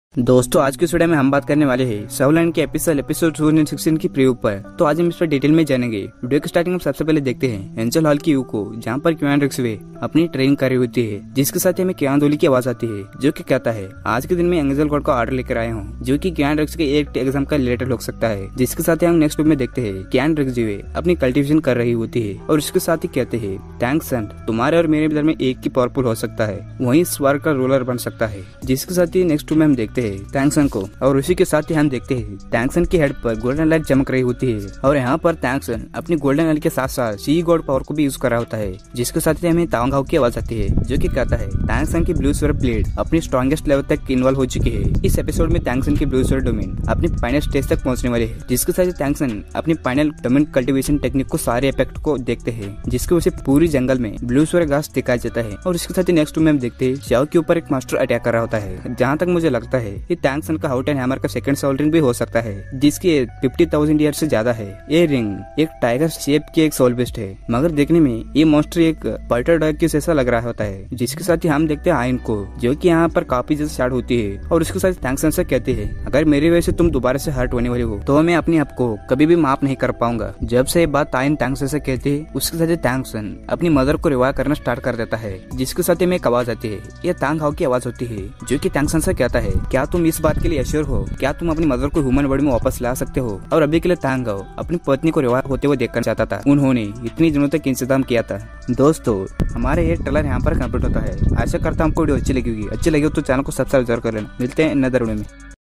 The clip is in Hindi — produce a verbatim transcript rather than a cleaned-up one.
दोस्तों आज की इस वीडियो में हम बात करने वाले हैं सेवलैंड के episode episode two thousand sixteen की प्रीव्यू पर। तो आज हम इस पर डिटेल में जानेंगे। वीडियो की स्टार्टिंग में सबसे पहले देखते हैं एंजल हॉल की यू को, जहाँ पर क्यान रिक्सवे अपनी ट्रेनिंग कर रही होती है, जिसके साथ हमें क्यान दोली की आवाज आती है, जो कि कहता है आज के दिन में एंजल गॉड का ऑर्डर लेकर आया हूँ, जो की क्यान रिक्स के एक एग्जाम का लेटर हो सकता है। जिसके साथ हम नेक्स्ट में देखते हैं क्यान रिक्सवे अपनी कल्टिवेशन कर रही होती है और उसके साथ ही कहते हैं थैंक्स सन, तुम्हारे और मेरे अंदर में एक की पावरफुल हो सकता है, वही स्वर्ग का रूलर बन सकता है। जिसके साथ ही नेक्स्ट में हम देखते हैं थैंक्स सन को, और उसी के साथ ही हम देखते हैं टैंक्सन की हेड पर गोल्डन लाइट चमक रही होती है और यहाँ पर टैंक्सन अपनी गोल्डन लाइट के साथ साथ सी गॉड पावर को भी यूज कर रहा होता है। जिसके साथ ही हमें तांगाओ की आवाज आती है, जो कि कहता है टैंक्सन की ब्लू स्फीयर ब्लेड अपनी स्ट्रॉन्गेस्ट लेवल तक इन्वॉल्व हो चुकी है। इस एपिसोड में टैंक्सन की ब्लू स्फीयर डोमेन अपनी फाइनल स्टेज तक पहुंचने वाले है। जिसके साथ ही टैंक्सन अपनी फाइनल डोमेन कल्टिवेशन टेक्निक को सारे इफेक्ट को देखते हैं, जिसके वजह से पूरी जंगल में ब्लू स्फीयर घास दिखाया जाता है। और इसके साथ ही नेक्स्ट में हम देखते हैं शाओ के ऊपर एक मास्टर अटैक कर रहा होता है। जहाँ तक मुझे लगता है ये टैंक्सन का हाउट एंड हैमर का सेकंड सोल रिंग भी हो सकता है, जिसकी फिफ्टी थाउजेंड ईयर से ज्यादा है। ये रिंग एक टाइगर शेप की एक सोल बेस्ट है, मगर देखने में ये मॉन्स्टर एक पल्टर डॉग के जैसा लग रहा होता है। जिसके साथ ही हम देखते हैं आयन को, जो कि यहाँ पर काफी ज्यादा स्टार्ट होती है और उसके साथ थैंक्सन से कहते हैं अगर मेरी वजह से तुम दोबारा से हर्ट होने वाली हो तो मैं अपने आप को कभी भी माफ नहीं कर पाऊंगा। जब से ये बात आयन थैंक्सन से कहते हैं, उसके साथ ही थैंक्सन अपनी मदर को रिवाइव करना स्टार्ट कर देता है। जिसके साथ ही में एक आवाज आती है, यह तांग हाउ की आवाज होती है, जो की थैंक्सन से कहता है क्या तुम इस बात के लिए एश्योर हो, क्या तुम अपनी मदर को ह्यूमन वर्ल्ड में वापस ला सकते हो। और अभी के लिए तांगाओ अपनी पत्नी को रिवाइव होते हुए देखना चाहता था। उन्होंने इतनी दिनों तक इंतजाम किया था। दोस्तों हमारे ये ट्रेलर यहाँ पर कंप्लीट होता है। आशा करता हूँ आपको वीडियो अच्छी लगी होगी। अच्छी लगी हो तो चैनल को सब्सक्राइब जरूर कर लेना। मिलते हैं नए वीडियो में।